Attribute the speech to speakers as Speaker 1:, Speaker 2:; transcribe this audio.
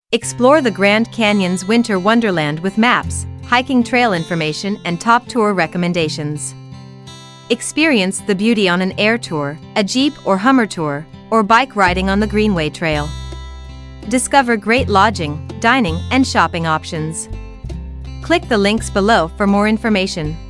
Speaker 1: Explore the Grand Canyon's winter wonderland with maps, hiking trail information, and top tour recommendations. Experience the beauty on an air tour, a Jeep or Hummer tour, or bike riding on the Greenway Trail. Discover great lodging, dining, and shopping options. Click the links below for more information.